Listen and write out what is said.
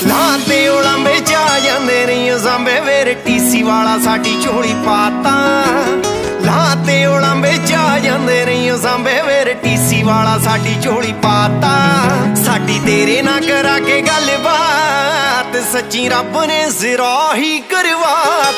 ਲਾਤੇ ਉਲੰਬੇ ਜਾ ਜਾਂਦੇ ਨਹੀਂ ਸਾਂਬੇ ਵੇਰ ਟੀਸੀ ਵਾਲਾ ਸਾਡੀ ਝੋਲੀ ਪਾਤਾ ਲਾਤੇ ਉਲੰਬੇ ਜਾ ਜਾਂਦੇ ਨਹੀਂ ਸਾਂਬੇ ਵੇਰ ਟੀਸੀ ਵਾਲਾ ਸਾਡੀ ਝੋਲੀ ਪਾਤਾ ਸਾਡੀ ਤੇਰੇ ਨਾਲ ਕਰਾ ਕੇ ਗੱਲਬਾਤ ਸੱਚੀ ਰੱਬ ਨੇ ਜ਼ਰਾ ਹੀ ਕਰਵਾ